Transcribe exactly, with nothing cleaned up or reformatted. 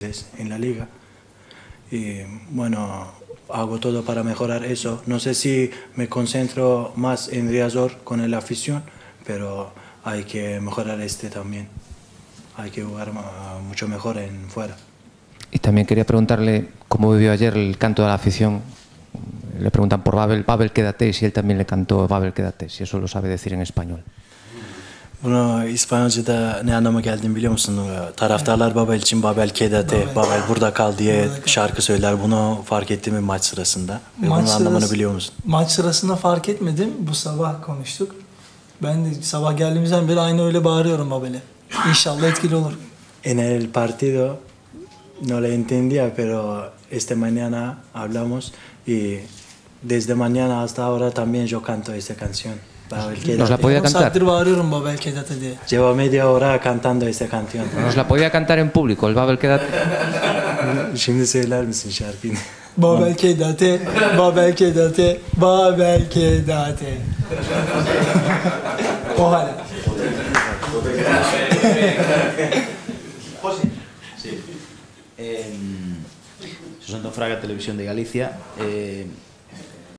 en la liga. Y bueno, hago todo para mejorar eso. No sé si me concentro más en Riazor con la afición, pero hay que mejorar este también. Hay que jugar mucho mejor en fuera. Y también quería preguntarle cómo vivió ayer el canto de la afición. Le preguntan por Babel, Babel quédate, y si él también le cantó Babel quédate, si eso lo sabe decir en español. Bunu İspanyolca'da ne anlama geldiğini biliyor musun? Taraftarlar Babel için Babel Kedate, Babel burada kal diye şarkı söyler. Bunu fark ettin mi maç sırasında? Ve Maç bunun anlamını sırası, biliyor musun? Maç sırasında fark etmedim. Bu sabah konuştuk. Ben de sabah geldiğimizden beri aynı öyle bağırıyorum Babel'e. İnşallah etkili olur. En el partido no le entendía, pero esta mañana hablamos y desde mañana hasta ahora también yo canto esta canción. Babel Kedate. ¿Nos la podía Yarım cantar? saattir bağırıyorum Babel Kedate diye. Llevo media hora cantando esta canción. ¿Nos la podía cantar en público, el Babel quédate? Şimdi söyler misin şarkıyı? Babel Kedate, Babel Kedate, Babel Kedate. Ojalá. José. Sí. Eh, José Antón Fraga, Televisión de Galicia. Eh,